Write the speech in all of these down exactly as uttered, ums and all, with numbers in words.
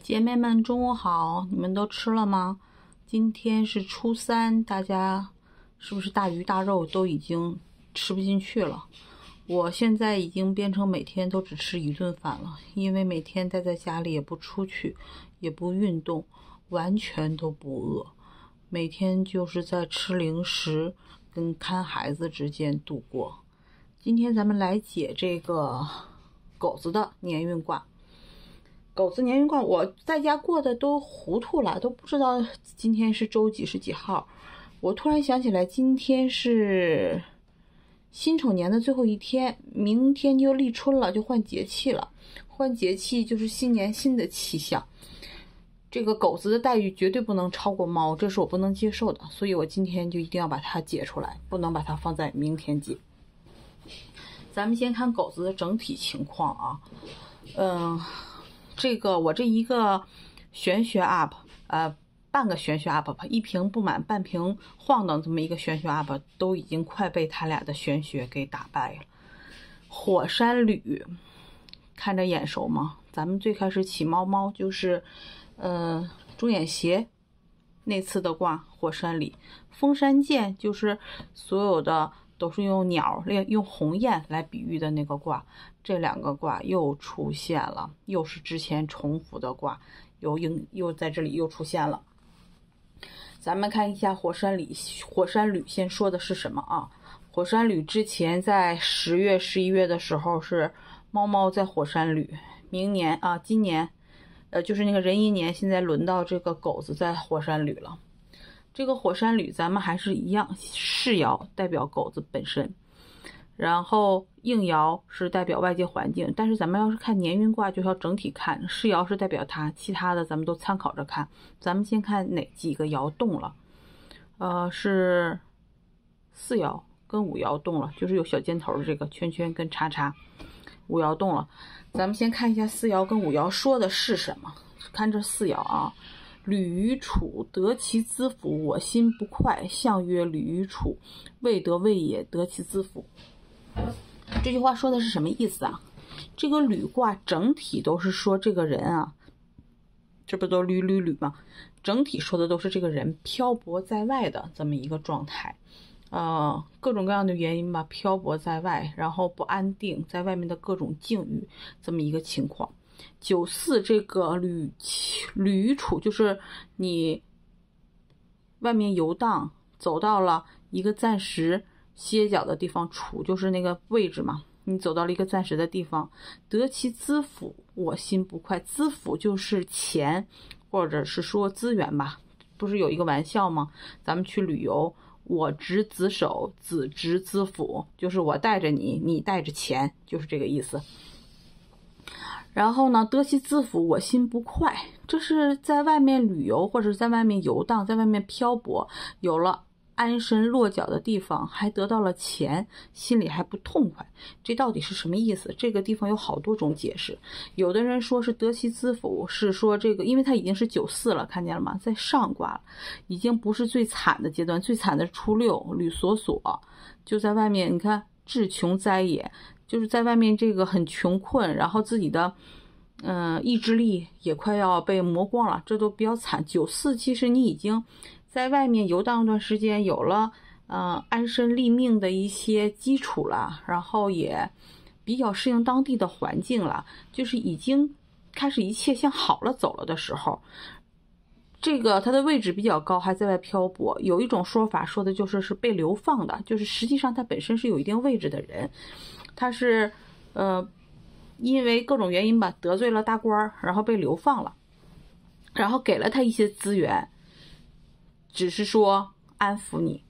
姐妹们，中午好！你们都吃了吗？今天是初三，大家是不是大鱼大肉都已经吃不进去了？我现在已经变成每天都只吃一顿饭了，因为每天待在家里也不出去，也不运动，完全都不饿，每天就是在吃零食跟看孩子之间度过。今天咱们来解这个狗子的年运卦。狗子年运卦我在家过的都糊涂了，都不知道今天是周几是几号。我突然想起来今天是辛丑年的最后一天，明天就立春了，就换节气了。换节气就是新年新的气象。这个狗子的待遇绝对不能超过猫，这是我不能接受的，所以我今天就一定要把它解出来，不能把它放在明天解。咱们先看狗子的整体情况啊，嗯。这个我这一个玄学 up 呃半个玄学 up 一瓶不满半瓶晃荡这么一个玄学 up 都已经快被他俩的玄学给打败了。火山旅看着眼熟吗？咱们最开始起猫猫就是呃中眼邪那次的卦火山里，封山剑就是所有的都是用鸟用鸿雁来比喻的那个卦，这两个卦又出现了，又是之前重复的卦，又应又在这里又出现了。咱们看一下火山旅，火山旅先说的是什么啊？火山旅之前在十月十一月的时候是猫猫在火山旅，明年啊今年呃就是那个壬寅年，现在轮到这个狗子在火山旅了。这个火山旅咱们还是一样，世爻代表狗子本身，然后应爻是代表外界环境，但是咱们要是看年运卦就要整体看，世爻是代表它，其他的咱们都参考着看。咱们先看哪几个爻动了，呃是四爻跟五爻动了，就是有小尖头的这个圈圈跟叉叉，五爻动了。咱们先看一下四爻跟五爻说的是什么，看这四爻啊。履于处，得其资府，我心不快。象曰：履于处，未得位也，得其资府。这句话说的是什么意思啊？这个履卦整体都是说这个人啊，这不都履履履吗？整体说的都是这个人漂泊在外的这么一个状态，呃，各种各样的原因吧，漂泊在外，然后不安定，在外面的各种境遇，这么一个情况。九四这个旅旅处就是你外面游荡，走到了一个暂时歇脚的地方，处就是那个位置嘛，你走到了一个暂时的地方，得其资府，我心不快。资府就是钱，或者是说资源吧，不是有一个玩笑吗？咱们去旅游，我执子手，子执资府，就是我带着你，你带着钱，就是这个意思。然后呢，得其资府，我心不快，这是在外面旅游或者在外面游荡，在外面漂泊，有了安身落脚的地方，还得到了钱，心里还不痛快，这到底是什么意思？这个地方有好多种解释。有的人说是得其资府，是说这个因为它已经是九四了，看见了吗？在上卦了，已经不是最惨的阶段，最惨的是初六履所所，就在外面，你看至穷哉也，就是在外面这个很穷困，然后自己的嗯、呃、意志力也快要被磨光了，这都比较惨。九四其实你已经在外面游荡一段时间，有了呃安身立命的一些基础了，然后也比较适应当地的环境了，就是已经开始一切向好了走了的时候，这个它的位置比较高，还在外漂泊。有一种说法说的就是是被流放的，就是实际上他本身是有一定位置的人，他是呃因为各种原因吧，得罪了大官，然后被流放了，然后给了他一些资源，只是说安抚你。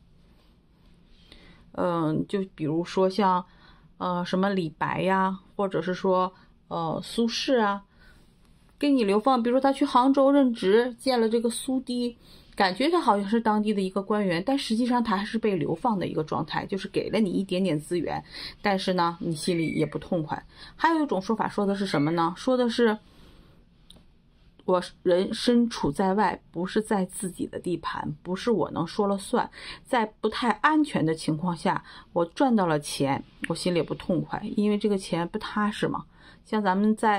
嗯、呃，就比如说像呃什么李白呀，或者是说呃苏轼啊，给你流放，比如说他去杭州任职，见了这个苏堤，感觉他好像是当地的一个官员，但实际上他还是被流放的一个状态，就是给了你一点点资源，但是呢你心里也不痛快。还有一种说法说的是什么呢？说的是我人身处在外，不是在自己的地盘，不是我能说了算，在不太安全的情况下，我赚到了钱，我心里也不痛快，因为这个钱不踏实嘛。像咱们在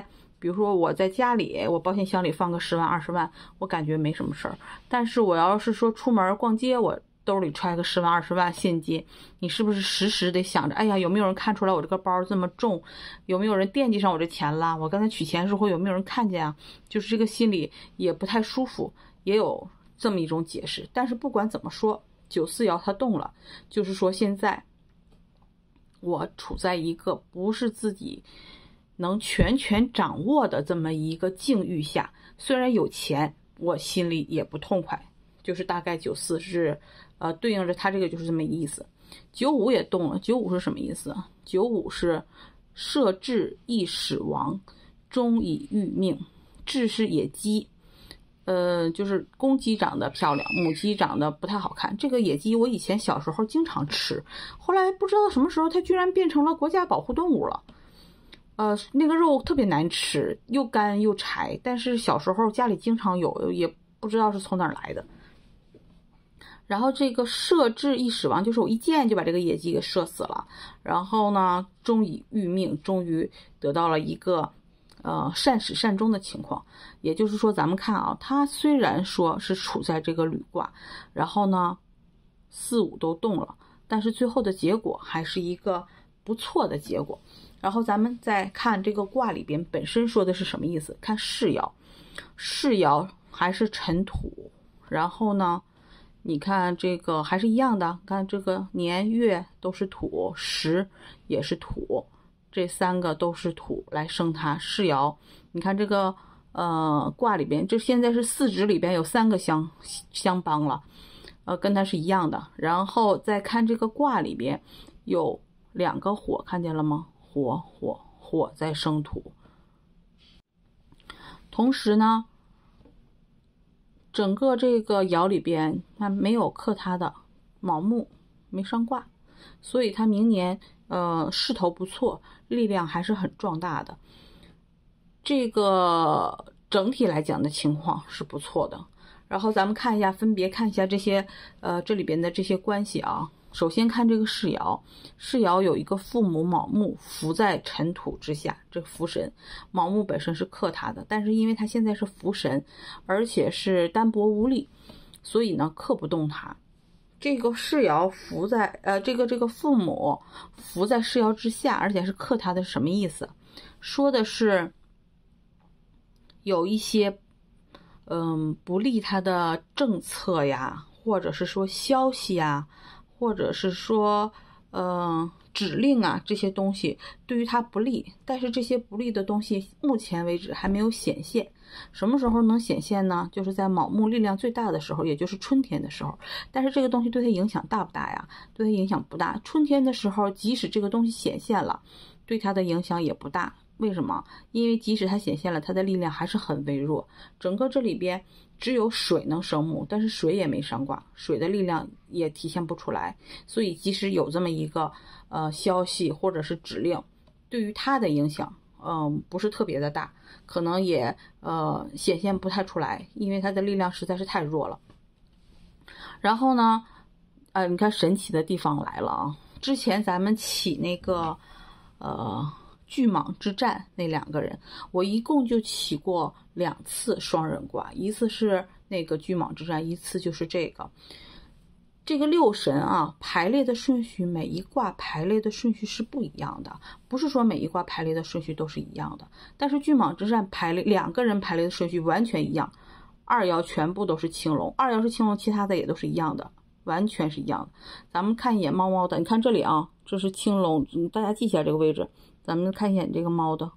比如说我在家里，我保险箱里放个十万二十万，我感觉没什么事儿。但是我要是说出门逛街，我兜里揣个十万二十万现金，你是不是时时得想着，哎呀，有没有人看出来我这个包这么重？有没有人惦记上我这钱了？我刚才取钱的时候有没有人看见啊？就是这个心里也不太舒服，也有这么一种解释。但是不管怎么说，九四爻它动了，就是说现在我处在一个不是自己能全权掌握的这么一个境遇下，虽然有钱，我心里也不痛快。就是大概九四是，呃，对应着它这个就是这么一个意思。九五也动了，九五是什么意思？九五是社稷亦始亡，终以欲命。稷是野鸡。呃，就是公鸡长得漂亮，母鸡长得不太好看。这个野鸡我以前小时候经常吃，后来不知道什么时候它居然变成了国家保护动物了。呃，那个肉特别难吃，又干又柴，但是小时候家里经常有，也不知道是从哪儿来的。然后这个射稷亦始亡，就是我一箭就把这个野鸡给射死了。然后呢，终以欲命，终于得到了一个呃善始善终的情况。也就是说，咱们看啊，它虽然说是处在这个履卦，然后呢四五都动了，但是最后的结果还是一个不错的结果。然后咱们再看这个卦里边本身说的是什么意思，看世爻，世爻还是辰土，然后呢你看这个还是一样的，看这个年月都是土，时也是土，这三个都是土来生它。世爻，你看这个呃卦里边，这现在是四指里边有三个相相帮了，呃跟它是一样的。然后再看这个卦里边有两个火，看见了吗？火火火在生土。同时呢，整个这个爻里边它没有克它的卯木，没上卦，所以它明年呃势头不错，力量还是很壮大的。这个整体来讲的情况是不错的。然后咱们看一下，分别看一下这些呃这里边的这些关系啊。首先看这个世爻，世爻有一个父母卯木伏在辰土之下，这伏神卯木本身是克它的，但是因为它现在是伏神，而且是单薄无力，所以呢克不动它。这个世爻伏在呃这个这个父母伏在世爻之下，而且是克它的，什么意思？说的是有一些嗯不利他的政策呀，或者是说消息呀，或者是说呃指令啊，这些东西对于他不利，但是这些不利的东西目前为止还没有显现。什么时候能显现呢？就是在卯木力量最大的时候，也就是春天的时候。但是这个东西对他影响大不大呀？对他影响不大。春天的时候，即使这个东西显现了，对他的影响也不大。为什么？因为即使它显现了，它的力量还是很微弱。整个这里边只有水能生木，但是水也没上卦，水的力量也体现不出来。所以即使有这么一个呃消息或者是指令，对于它的影响嗯、呃、不是特别的大，可能也呃显现不太出来，因为它的力量实在是太弱了。然后呢呃你看神奇的地方来了啊！之前咱们起那个呃巨蟒之战那两个人，我一共就起过两次双人卦，一次是那个巨蟒之战，一次就是这个。这个六神啊，排列的顺序，每一卦排列的顺序是不一样的，不是说每一卦排列的顺序都是一样的。但是巨蟒之战排列两个人排列的顺序完全一样，二爻全部都是青龙，二爻是青龙，其他的也都是一样的，完全是一样的。咱们看一眼猫猫的，你看这里啊，这是青龙，大家记一下这个位置。咱们看一眼这个猫的，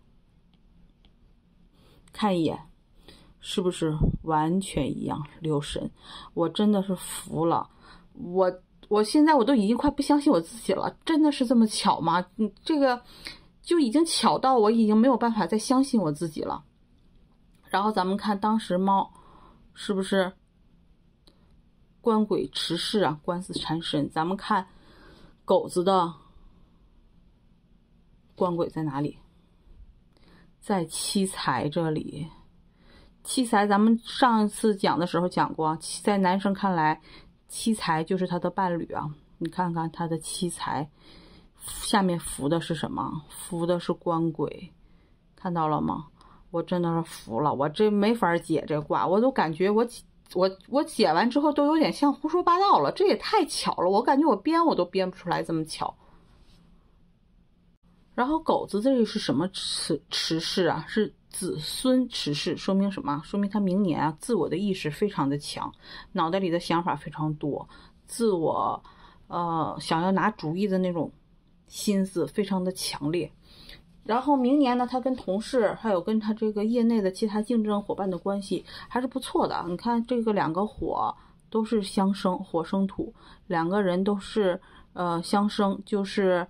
看一眼是不是完全一样？六神，我真的是服了。我我现在我都已经快不相信我自己了，真的是这么巧吗？嗯，这个就已经巧到我已经没有办法再相信我自己了。然后咱们看当时猫是不是官鬼持世啊，官司缠身。咱们看狗子的官鬼在哪里？在七财这里。七财咱们上一次讲的时候讲过，在男生看来七财就是他的伴侣啊。你看看他的七财下面伏的是什么？伏的是官鬼，看到了吗？ 我真的是服了，我这没法解这卦，我都感觉我我我解完之后都有点像胡说八道了，这也太巧了，我感觉我编我都编不出来这么巧。然后狗子这里是什么持持世啊？是子孙持世，说明什么？说明他明年啊，自我的意识非常的强，脑袋里的想法非常多，自我呃想要拿主意的那种心思非常的强烈。然后明年呢，他跟同事还有跟他这个业内的其他竞争伙伴的关系还是不错的。你看这个两个火都是相生，火生土，两个人都是呃相生，就是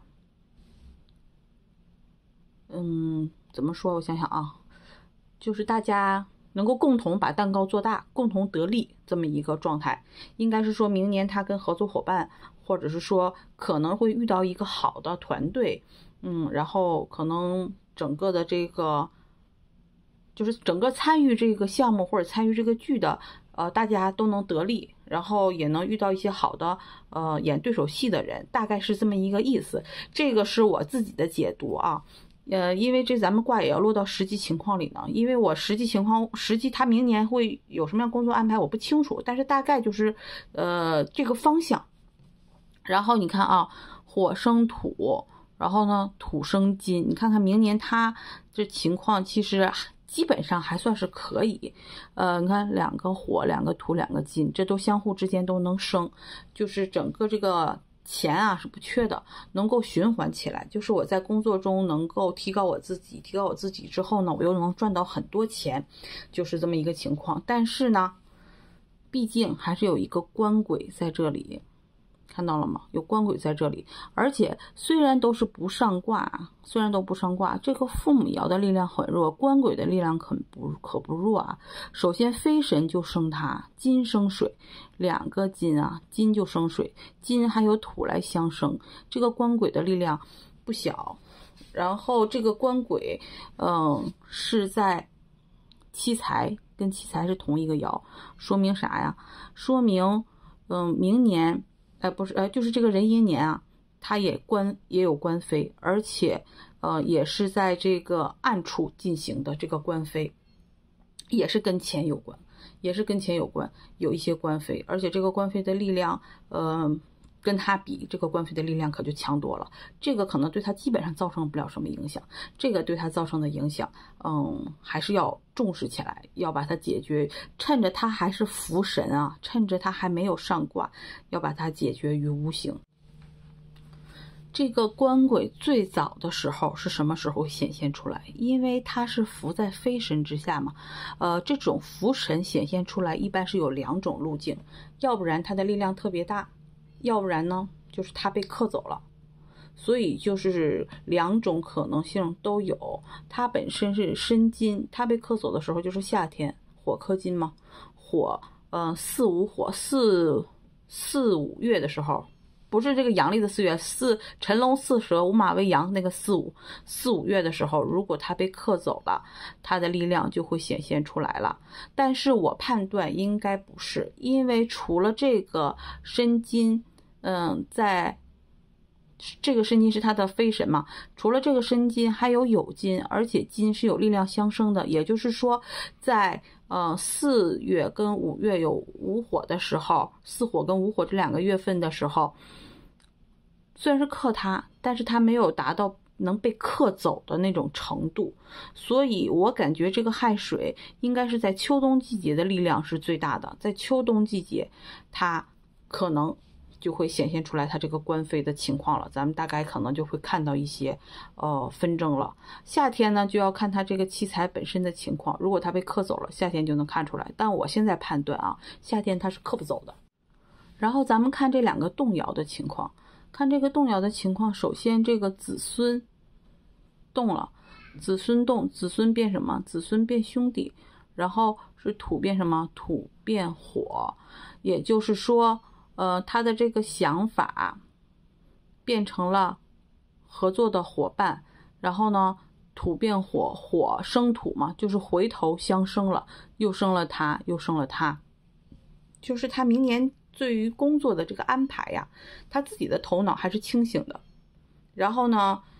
嗯怎么说？我想想啊，就是大家能够共同把蛋糕做大，共同得利这么一个状态。应该是说明年他跟合作伙伴，或者是说可能会遇到一个好的团队。嗯，然后可能整个的这个，就是整个参与这个项目或者参与这个剧的，呃，大家都能得利，然后也能遇到一些好的，呃，演对手戏的人，大概是这么一个意思。这个是我自己的解读啊，呃，因为这咱们卦也要落到实际情况里呢，因为我实际情况，实际他明年会有什么样工作安排我不清楚，但是大概就是，呃，这个方向。然后你看啊，火生土。然后呢，土生金，你看看明年它这情况其实基本上还算是可以。呃，你看两个火，两个土，两个金，这都相互之间都能生，就是整个这个钱啊是不缺的，能够循环起来。就是我在工作中能够提高我自己，提高我自己之后呢，我又能赚到很多钱，就是这么一个情况。但是呢，毕竟还是有一个官鬼在这里。看到了吗？有官鬼在这里，而且虽然都是不上卦，虽然都不上卦，这个父母爻的力量很弱，官鬼的力量可不可不弱啊。首先飞神就生它，金生水，两个金啊，金就生水，金还有土来相生，这个官鬼的力量不小。然后这个官鬼，嗯，是在七财，跟七财是同一个爻，说明啥呀？说明，嗯，明年。哎，不是，呃，就是这个壬寅年啊，它也官也有官飞，而且，呃，也是在这个暗处进行的这个官飞，也是跟钱有关，也是跟钱有关，有一些官飞，而且这个官飞的力量，呃，跟他比，这个官飞的力量可就强多了。这个可能对他基本上造成不了什么影响，这个对他造成的影响，嗯，还是要重视起来，要把它解决。趁着他还是福神啊，趁着他还没有上卦，要把它解决于无形。这个官鬼最早的时候是什么时候显现出来？因为它是伏在飞神之下嘛，呃，这种伏神显现出来一般是有两种路径，要不然它的力量特别大，要不然呢就是它被克走了。所以就是两种可能性都有。它本身是申金，它被克走的时候就是夏天，火克金嘛，火，呃，四五火，四四五月的时候。不是这个阳历的四月，四辰龙巳蛇午马为阳，那个四五四五月的时候，如果它被克走了，它的力量就会显现出来了。但是我判断应该不是，因为除了这个申金，嗯，在这个申金是它的飞神嘛，除了这个申金还有酉金，而且金是有力量相生的，也就是说在呃四月跟五月有午火的时候，四火跟午火这两个月份的时候，虽然是克它，但是它没有达到能被克走的那种程度，所以我感觉这个亥水应该是在秋冬季节的力量是最大的，在秋冬季节它可能就会显现出来它这个官飞的情况了，咱们大概可能就会看到一些呃纷争了。夏天呢就要看它这个七财本身的情况，如果它被克走了，夏天就能看出来，但我现在判断啊，夏天它是克不走的。然后咱们看这两个动爻的情况，看这个动爻的情况，首先这个子孙动了，子孙动，子孙变什么？子孙变兄弟，然后是土变什么？土变火，也就是说呃，他的这个想法变成了合作的伙伴，然后呢，土变火，火生土嘛，就是回头相生了，又生了他，又生了他，就是他明年对于工作的这个安排呀，他自己的头脑还是清醒的。然后呢，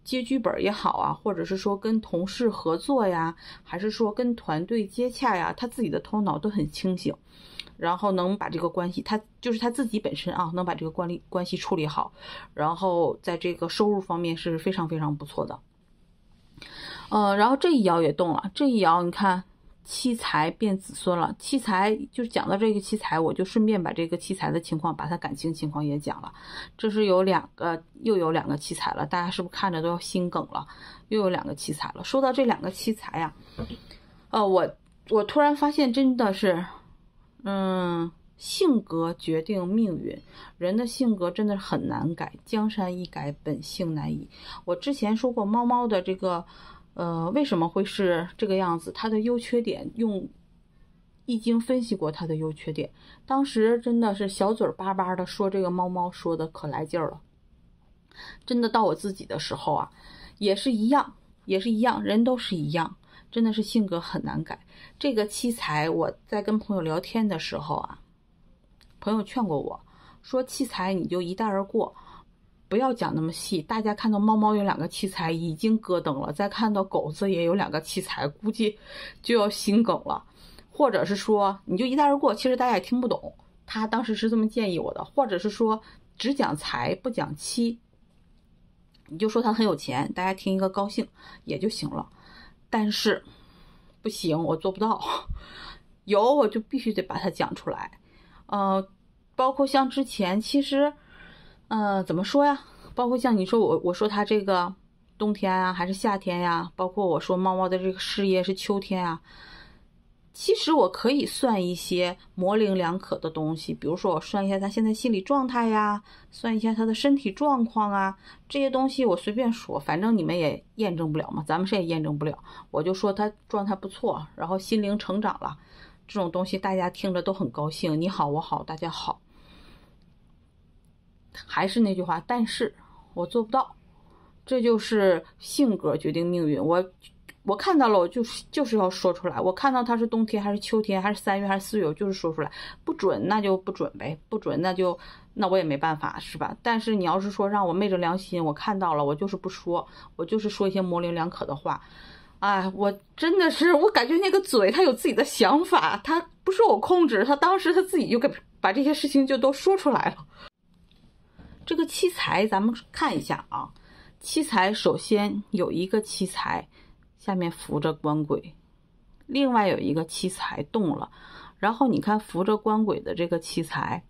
接剧本也好啊，或者是说跟同事合作呀，还是说跟团队接洽呀，他自己的头脑都很清醒，然后能把这个关系，他就是他自己本身啊，能把这个关系关系处理好，然后在这个收入方面是非常非常不错的。呃，然后这一爻也动了，这一爻你看妻财变子孙了。妻财就是讲到这个妻财，我就顺便把这个妻财的情况，把他感情情况也讲了。这是有两个，又有两个妻财了，大家是不是看着都要心梗了？又有两个妻财了。说到这两个妻财呀、啊，呃，我我突然发现真的是，嗯，性格决定命运，人的性格真的很难改，江山易改，本性难移。我之前说过猫猫的这个。呃，为什么会是这个样子？它的优缺点用易经分析过它的优缺点，当时真的是小嘴巴巴的说这个猫猫说的可来劲儿了。真的到我自己的时候啊，也是一样，也是一样，人都是一样，真的是性格很难改。这个妻财，我在跟朋友聊天的时候啊，朋友劝过我说，妻财你就一带而过。不要讲那么细，大家看到猫猫有两个妻财已经咯噔了，再看到狗子也有两个妻财，估计就要心梗了。或者是说你就一带而过，其实大家也听不懂，他当时是这么建议我的。或者是说只讲财不讲妻，你就说他很有钱，大家听一个高兴也就行了。但是不行，我做不到，有我就必须得把它讲出来。呃，包括像之前其实呃，怎么说呀？包括像你说我我说他这个冬天啊，还是夏天呀？包括我说猫猫的这个事业是秋天啊。其实我可以算一些模棱两可的东西，比如说我算一下他现在心理状态呀，算一下他的身体状况啊，这些东西我随便说，反正你们也验证不了嘛，咱们谁也验证不了。我就说他状态不错，然后心灵成长了，这种东西大家听着都很高兴，你好我好大家好。还是那句话，但是我做不到，这就是性格决定命运。我我看到了，我就是就是要说出来。我看到它是冬天还是秋天还是三月还是四月，我就是说出来。不准那就不准呗，不准那就那我也没办法，是吧？但是你要是说让我昧着良心，我看到了，我就是不说，我就是说一些模棱两可的话。哎，我真的是，我感觉那个嘴他有自己的想法，他不受我控制，他当时他自己就给把这些事情就都说出来了。这个妻财咱们看一下啊，妻财首先有一个妻财下面扶着官鬼，另外有一个妻财动了，然后你看扶着官鬼的这个妻财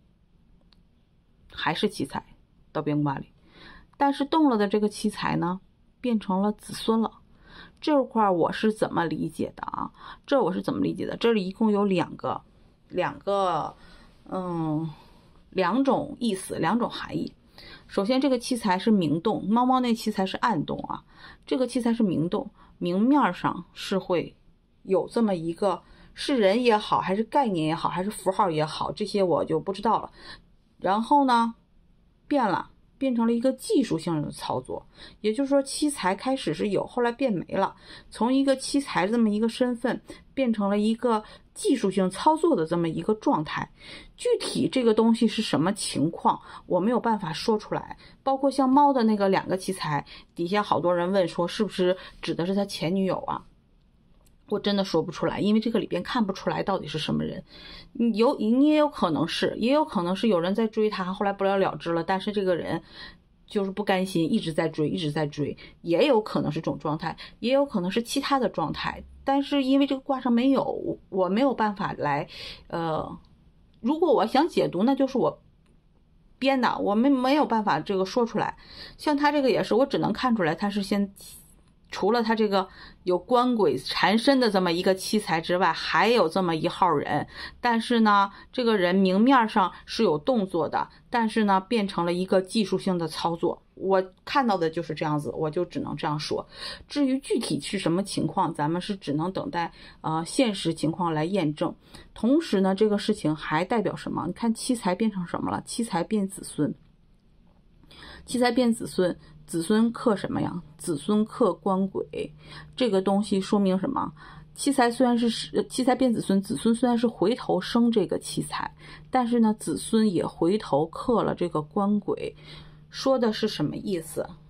还是妻财到边卦里，但是动了的这个妻财呢变成了子孙了。这块我是怎么理解的啊？这我是怎么理解的？这里一共有两个两个嗯两种意思，两种含义。首先这个妻财是明动，猫猫那妻财是暗动啊，这个妻财是明动，明面上是会有这么一个，是人也好还是概念也好还是符号也好，这些我就不知道了。然后呢变了，变成了一个技术性的操作，也就是说妻财开始是有，后来变没了，从一个妻财这么一个身份变成了一个技术性操作的这么一个状态。具体这个东西是什么情况我没有办法说出来，包括像猫的那个两个妻财，底下好多人问说是不是指的是他前女友啊，我真的说不出来，因为这个里边看不出来到底是什么人。有你也有可能是也有可能是有人在追他，后来不了了之了，但是这个人就是不甘心，一直在追一直在追，也有可能是这种状态，也有可能是其他的状态，但是因为这个卦上没有，我没有办法来呃如果我想解读那就是我编的，我们没有办法这个说出来。像他这个也是，我只能看出来他是先除了他这个有官鬼缠身的这么一个妻财之外，还有这么一号人，但是呢这个人明面上是有动作的，但是呢变成了一个技术性的操作，我看到的就是这样子，我就只能这样说。至于具体是什么情况，咱们是只能等待呃现实情况来验证。同时呢这个事情还代表什么？你看妻财变成什么了？妻财变子孙，妻财变子孙，子孙克什么呀？子孙克官鬼，这个东西说明什么？妻财虽然是妻财变子孙，子孙虽然是回头生这个妻财，但是呢子孙也回头克了这个官鬼。说的是什么意思？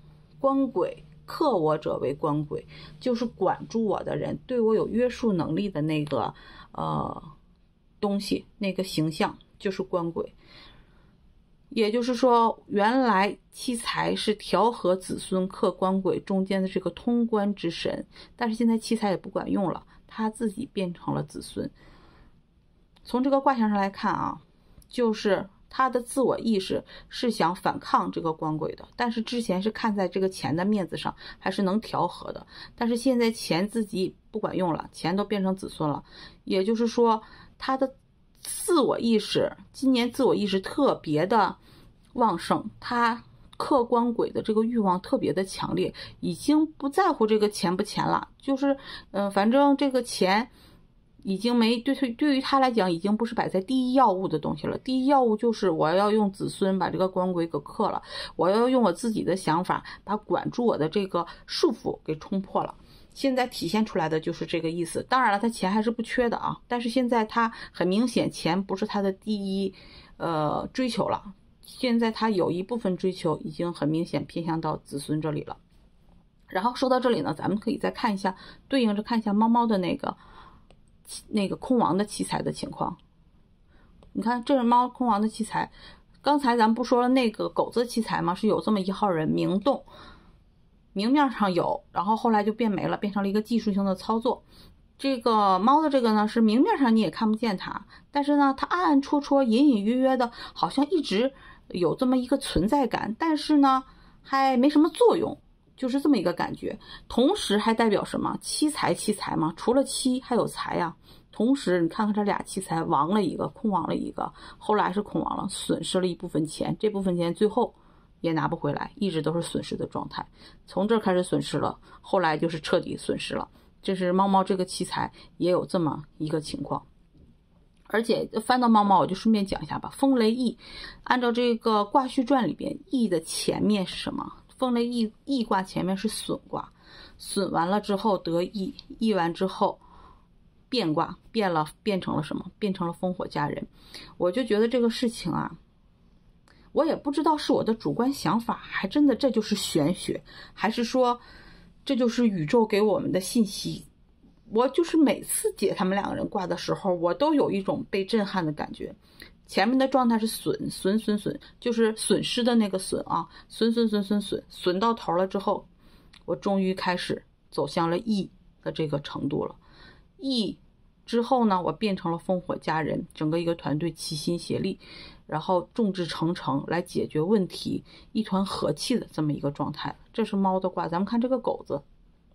官鬼，克我者为官鬼，就是管住我的人，对我有约束能力的那个呃东西，那个形象就是官鬼。也就是说，原来七财是调和子孙克官鬼中间的这个通关之神，但是现在七财也不管用了，他自己变成了子孙。从这个卦象上来看啊，就是他的自我意识是想反抗这个官鬼的，但是之前是看在这个钱的面子上，还是能调和的。但是现在钱自己不管用了，钱都变成子孙了，也就是说，他的自我意识今年自我意识特别的旺盛，他克官鬼的这个欲望特别的强烈，已经不在乎这个钱不钱了，就是嗯、呃，反正这个钱已经没对对于他来讲已经不是摆在第一要务的东西了。第一要务就是我要用子孙把这个官鬼给克了，我要用我自己的想法把管住我的这个束缚给冲破了。现在体现出来的就是这个意思。当然了，他钱还是不缺的啊，但是现在他很明显钱不是他的第一呃追求了，现在他有一部分追求已经很明显偏向到子孙这里了。然后说到这里呢，咱们可以再看一下，对应着看一下猫猫的那个那个空亡的七财的情况。你看这是猫空亡的七财，刚才咱们不说了那个狗子七财吗？是有这么一号人明动，明面上有，然后后来就变没了，变成了一个技术性的操作。这个猫的这个呢，是明面上你也看不见它，但是呢它暗暗戳戳隐隐约约的好像一直有这么一个存在感，但是呢还没什么作用，就是这么一个感觉。同时还代表什么？七财七财嘛，除了七还有财呀、啊。同时你看看这俩七财，亡了一个，空亡了一个，后来是空亡了，损失了一部分钱，这部分钱最后也拿不回来，一直都是损失的状态。从这开始损失了，后来就是彻底损失了。这是猫猫这个七财也有这么一个情况。而且翻到猫猫，我就顺便讲一下吧。风雷翼，按照这个卦序传里边，翼的前面是什么？风雷翼翼卦前面是损卦，损完了之后得翼，翼完之后变卦，变了变成了什么？变成了烽火佳人。我就觉得这个事情啊，我也不知道是我的主观想法，还真的这就是玄学，还是说这就是宇宙给我们的信息。我就是每次解他们两个人卦的时候，我都有一种被震撼的感觉。前面的状态是损损损损，就是损失的那个损啊，损损损损损，损到头了之后，我终于开始走向了义的这个程度了。义之后呢，我变成了烽火佳人，整个一个团队齐心协力，然后众志成城来解决问题，一团和气的这么一个状态。这是猫的卦，咱们看这个狗子。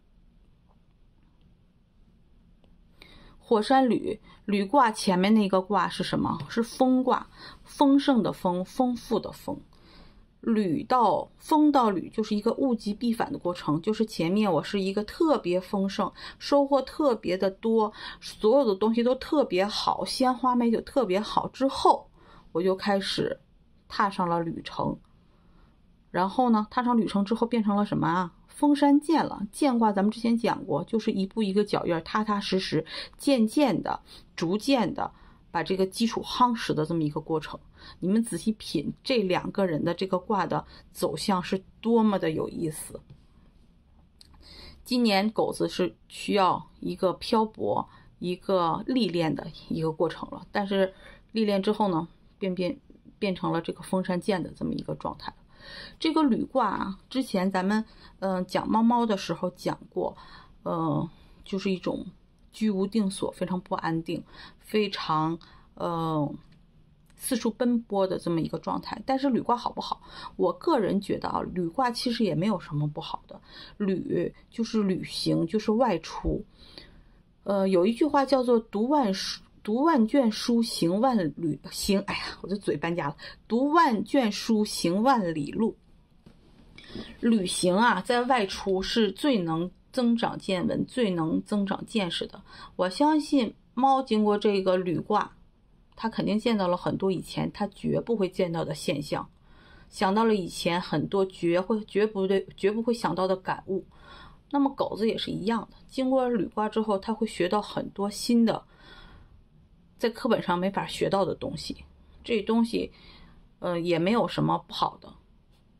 火山履，履卦前面那个卦是什么？是丰卦，丰盛的丰，丰富的丰。履到丰到履就是一个物极必反的过程，就是前面我是一个特别丰盛，收获特别的多，所有的东西都特别好，鲜花美酒特别好之后，我就开始踏上了旅程。然后呢，踏上旅程之后变成了什么啊？封山见了，见卦咱们之前讲过，就是一步一个脚印，踏踏实实，渐渐的逐渐的把这个基础夯实的这么一个过程。你们仔细品这两个人的这个卦的走向是多么的有意思。今年狗子是需要一个漂泊一个历练的一个过程了，但是历练之后呢，变变变成了这个封山见的这么一个状态。这个履卦啊，之前咱们嗯、呃、讲猫猫的时候讲过，呃，就是一种居无定所，非常不安定，非常呃四处奔波的这么一个状态。但是履卦好不好？我个人觉得啊，履卦其实也没有什么不好的。履就是旅行，就是外出。呃，有一句话叫做读万书。读万卷书，行万里行，哎呀，我的嘴搬家了。读万卷书，行万里路。旅行啊，在外出是最能增长见闻、最能增长见识的。我相信猫经过这个履卦，它肯定见到了很多以前它绝不会见到的现象，想到了以前很多绝会绝不对绝不会想到的感悟。那么狗子也是一样的，经过履卦之后，它会学到很多新的。在课本上没法学到的东西，这东西呃也没有什么不好的。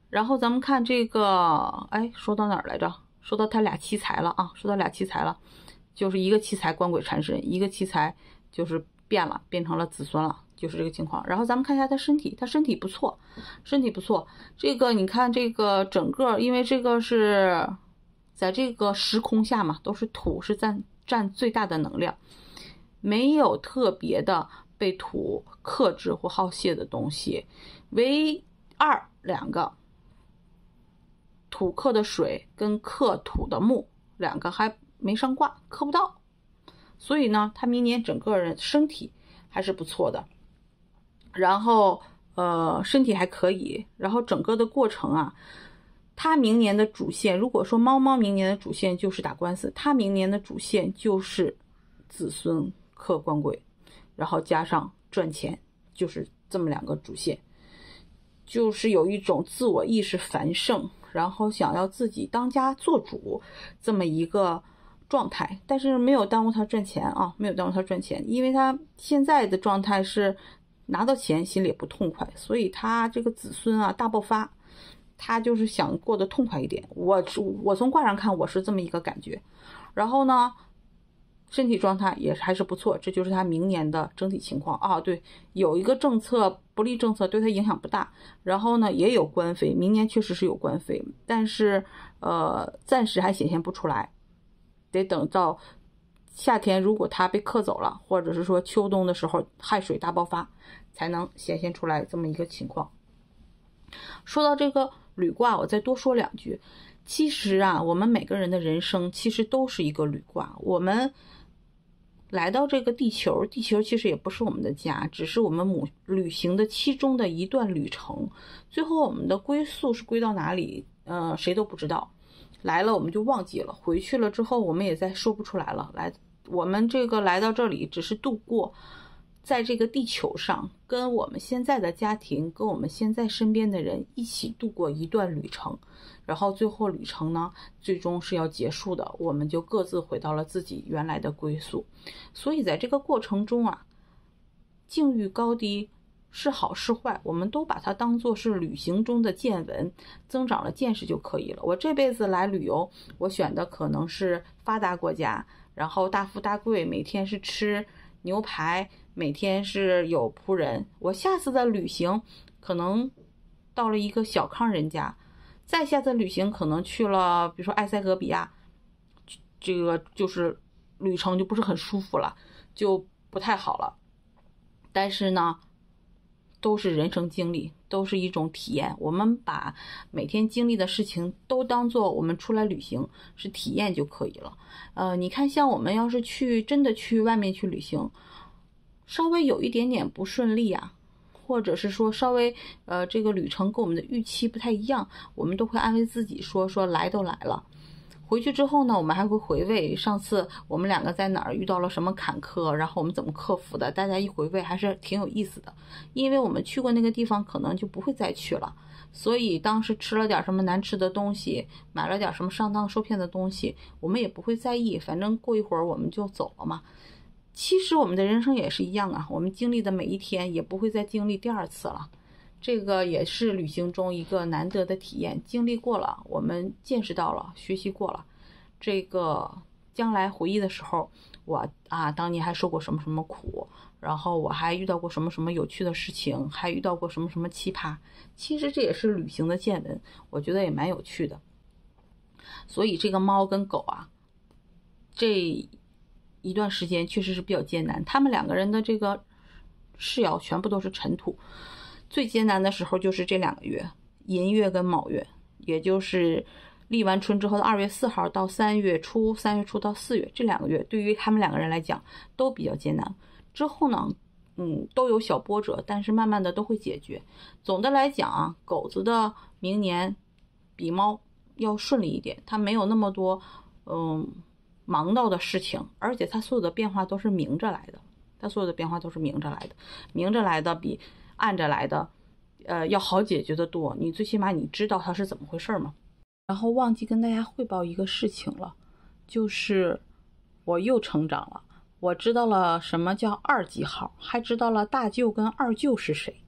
然后咱们看这个，哎，说到哪儿来着？说到他俩奇才了啊，说到俩奇才了，就是一个奇才官鬼缠身，一个奇才就是变了，变成了子孙了，就是这个情况。然后咱们看一下他身体，他身体不错，身体不错。这个你看这个整个，因为这个是在这个时空下嘛，都是土是占占最大的能量，没有特别的被土克制或耗泄的东西，唯二两个。土克的水跟克土的木两个还没上卦，克不到，所以呢他明年整个人身体还是不错的，然后呃身体还可以，然后整个的过程啊，他明年的主线，如果说猫猫明年的主线就是打官司，他明年的主线就是子孙克官鬼，然后加上赚钱，就是这么两个主线，就是有一种自我意识繁盛，然后想要自己当家做主这么一个状态，但是没有耽误他赚钱啊，没有耽误他赚钱，因为他现在的状态是拿到钱心里也不痛快，所以他这个子孙啊大爆发，他就是想过得痛快一点。我我从卦上看我是这么一个感觉，然后呢身体状态也还是不错，这就是他明年的整体情况啊。对，有一个政策不利政策对他影响不大，然后呢也有官非，明年确实是有官非，但是呃暂时还显现不出来，得等到夏天如果他被克走了，或者是说秋冬的时候亥水大爆发，才能显现出来这么一个情况。说到这个履卦，我再多说两句。其实啊，我们每个人的人生其实都是一个履卦，我们来到这个地球，地球其实也不是我们的家，只是我们母旅行的其中的一段旅程。最后我们的归宿是归到哪里，呃，谁都不知道。来了我们就忘记了，回去了之后我们也再说不出来了。来，我们这个来到这里，只是度过在这个地球上，跟我们现在的家庭，跟我们现在身边的人一起度过一段旅程。然后最后旅程呢，最终是要结束的，我们就各自回到了自己原来的归宿。所以在这个过程中啊，境遇高低是好是坏，我们都把它当作是旅行中的见闻，增长了见识就可以了。我这辈子来旅游，我选的可能是发达国家，然后大富大贵，每天是吃牛排，每天是有仆人。我下次的旅行可能到了一个小康人家，再下次旅行可能去了比如说埃塞俄比亚，这个就是旅程就不是很舒服了，就不太好了。但是呢都是人生经历，都是一种体验，我们把每天经历的事情都当做我们出来旅行是体验就可以了。呃，你看像我们要是去真的去外面去旅行，稍微有一点点不顺利啊，或者是说稍微呃这个旅程跟我们的预期不太一样，我们都会安慰自己说说来都来了。回去之后呢，我们还会回味上次我们两个在哪儿遇到了什么坎坷，然后我们怎么克服的，大家一回味还是挺有意思的。因为我们去过那个地方可能就不会再去了，所以当时吃了点什么难吃的东西，买了点什么上当受骗的东西，我们也不会在意，反正过一会儿我们就走了嘛。其实我们的人生也是一样啊，我们经历的每一天也不会再经历第二次了，这个也是旅行中一个难得的体验，经历过了，我们见识到了，学习过了，这个将来回忆的时候，我啊当年还受过什么什么苦，然后我还遇到过什么什么有趣的事情，还遇到过什么什么奇葩，其实这也是旅行的见闻，我觉得也蛮有趣的。所以这个猫跟狗啊，这一段时间确实是比较艰难，他们两个人的这个事爻全部都是尘土，最艰难的时候就是这两个月，寅月跟卯月，也就是立完春之后的二月四号到三月初，三月初到四月，这两个月对于他们两个人来讲都比较艰难。之后呢，嗯，都有小波折，但是慢慢的都会解决。总的来讲啊，狗子的明年比猫要顺利一点，它没有那么多嗯忙到的事情，而且它所有的变化都是明着来的，它所有的变化都是明着来的，明着来的比暗着来的呃，要好解决的多，你最起码你知道它是怎么回事嘛。然后忘记跟大家汇报一个事情了，就是我又成长了，我知道了什么叫二级号，还知道了大舅跟二舅是谁。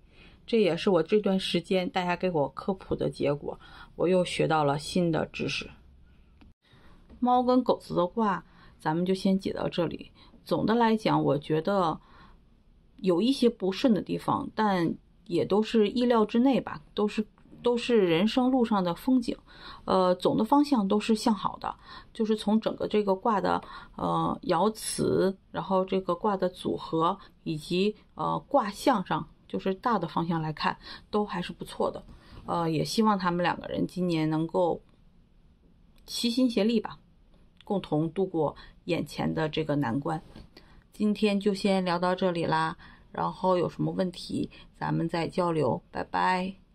这也是我这段时间大家给我科普的结果，我又学到了新的知识。猫跟狗子的卦咱们就先解到这里。总的来讲，我觉得有一些不顺的地方，但也都是意料之内吧，都是都是人生路上的风景。呃，总的方向都是向好的，就是从整个这个卦的呃爻辞，然后这个卦的组合以及呃卦象上，就是大的方向来看，都还是不错的。呃，也希望他们两个人今年能够齐心协力吧，共同度过眼前的这个难关。今天就先聊到这里啦，然后有什么问题咱们再交流，拜拜。